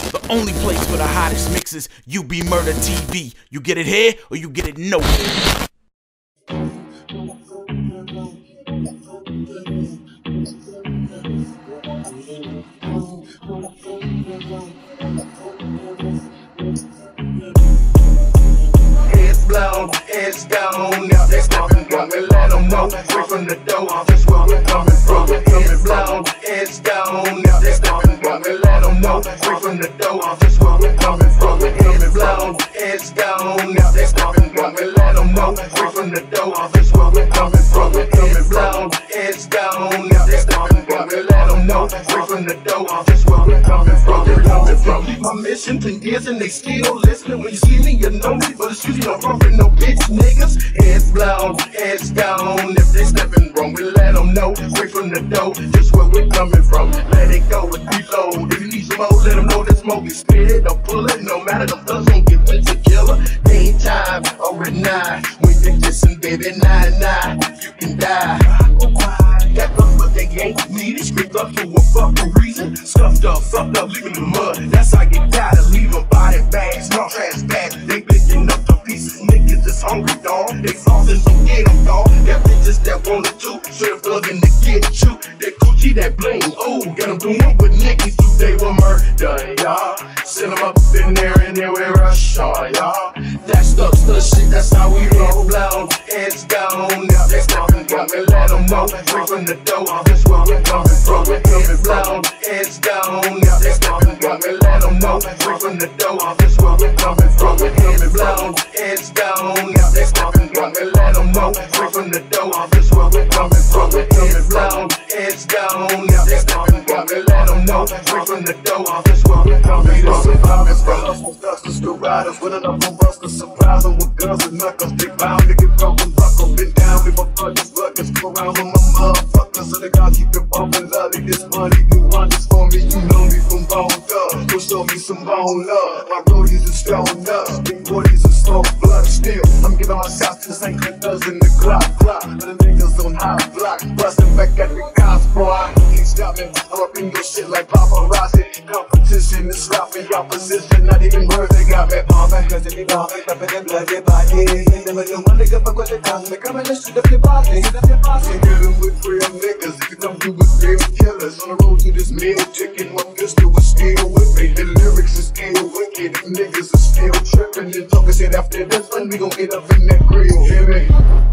The only place for the hottest mixes, UB Murder TV. You get it here or you get it nowhere. Heads blown, heads down. Now they stepping wrong, we let them know. Straight from the door, that's where we're coming from. Heads blown, heads down. Now they stepping wrong, we let them know. Straight from the door, that's where we're coming from. Heads blown, heads down. Now they stepping wrong, we let them know. Straight from the door, that's where we're coming from. Heads blown, heads down. Now they stepping wrong, we let them know. Straight from the door, that's where we're coming from. My mission 10 years and they still listening. When you see me, you know me, but it's usually no bumping, no bitch niggas. Heads blown, heads down. If they stepping wrong, we let them know. Straight from the door, just where we're coming from. Let it go and reload. If you need some more, let them know that smoke is spit. Don't pull it, no matter the thugs don't get with the killer. Daytime or at night, when you're dissing, baby, 9-9, you can die. That but they ain't needed. Scraped up for a fucking reason. Scuffed up, fucked up, leaving the mud. That's how you gotta leave a body bag. Small trash bag. They picking up the pieces. Niggas is hungry, dog. They flossing, so get them, dog. That bitches that wanted to. Straight up thugging to get you. That coochie, that bling. Ooh, got them doing what niggas do. They were murder, y'all. Send them up in there and they will rush on, y'all. That's the shit, that's how we roll. Blown, heads down. Now they stepping wrong, we let them know. Straight from the door, that's where we're coming from. We're coming blown, heads down. Now they stepping wrong, we let them know. Straight from the door, that's where we're coming from. We're coming blown, heads down. Now they stepping wrong, we let them know. Straight from the door, that's where we're coming from. We're coming blown, heads down. Now they stepping wrong, we let them know. Straight from the door, that's where we're coming from. Hustle thugs, the riders with enough of us to surprise them with guns and knuckles. They bound to get broken, buckle. Been down with my brothers, ruggers. Go around with my motherfuckers. So they gotta keep it bumping, lovely. This money do wonders for me. You know me from Bone Thugs. Go show me some bone love. My roadies are stone up. Big boys are slow blood still. I'm giving my shots to the St. Clinton's in the clock. But the niggas on high block. Busting back at the cops, boy. Can't stop me. I'm up in your shit like paparazzi. Competition is sloppy. Opposition, not even words. They got me pumping. Cause they be bumping. Pumping and bloody body. And then when you want to get back with the tongue, they come and shoot up your body. Shoot up your body. Ain't dealing with real niggas. If you come through with real killers. On the road to this meal ticket, my pistol was still with me. The lyrics is still wicked. If niggas are still tripping and talking shit after this one, we gon' get up in that grill. Hear me?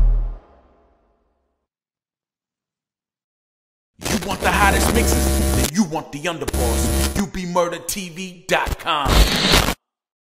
You want the hottest mixes? Then you want the underboss. UBMurderTV.com.